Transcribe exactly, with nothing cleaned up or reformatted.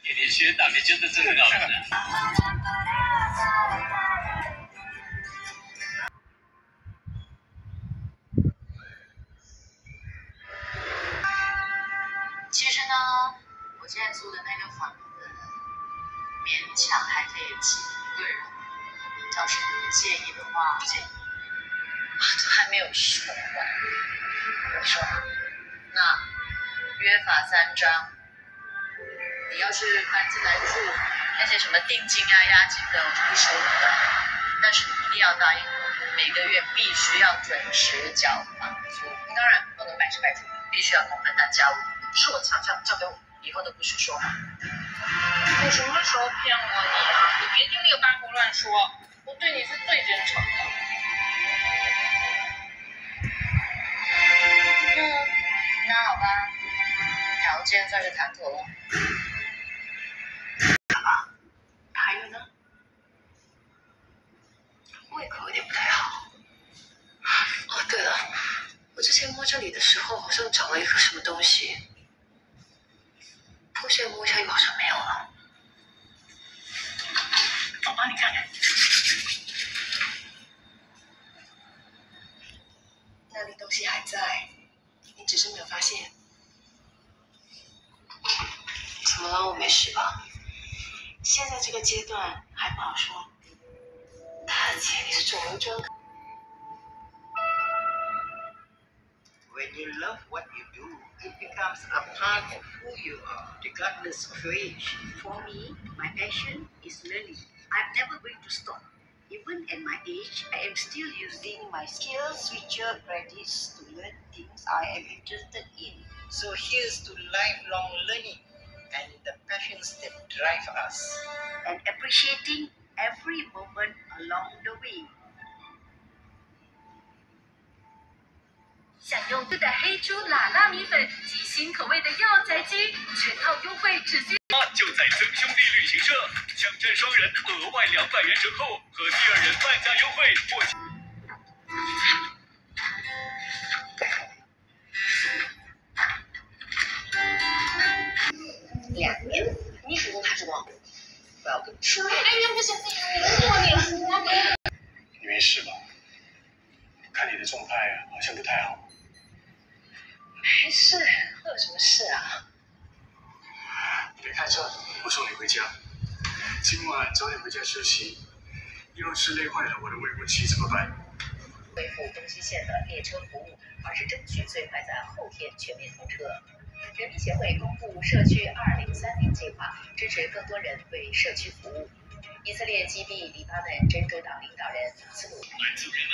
甜甜学长，你真的真很好看。 其实呢，我现在租的那个房子，勉强还可以挤一个人。要是你不介意的话，不介意。都还没有说完。我说，那约法三章。你要是搬进来住，那些什么定金啊、押金的，我就不收你的。但是你一定要答应我，每个月必须要准时缴房租。当然不能白吃白住，必须要同分担家务。不是我强项，交给我，以后都不许说谎。 我什么时候骗过你啊？你别听那个八婆乱说，我对你是最真诚的。 嗯，那好吧，条件算是谈妥了。还有呢？胃口有点不太好。哦，对了，我之前摸这里的时候好像长了一颗什么东西，不过现在摸一下又好像没有了。我帮你看看。那里东西还在，你只是没有发现。怎么了？我没事吧？现在这个阶段还不好说。大姐，你是肿瘤专科。 When you love what you do, it becomes a part of who you are, regardless of your age. For me, my passion is learning. I'm never going to stop. Even at my age, I am still using my skills, future credits to learn things I am interested in. So here's to lifelong learning and the passions that drive us. And appreciating every moment along the way. 享用的黑猪辣辣米粉及新口味的药材鸡，全套优惠只需。 就在曾兄弟旅行社，抢占双人额外两百元折扣和第二人半价优惠，或。 两年，你主动他主动，不要跟吃。 哎呀，不行不行，你过脸熟吗？ 你没事吧？看你的状态好像不太好。 没事，会有什么事啊？ 别开车，我送你回家。今晚早点回家休息。要是累坏了我的未婚妻怎么办？ 恢复东西线的列车服务，而是争取最快在后天全面通车。人民协会公布社区二零三零计划，支持更多人为社区服务。以色列击毙黎巴嫩真主党领导人斯鲁。 满族人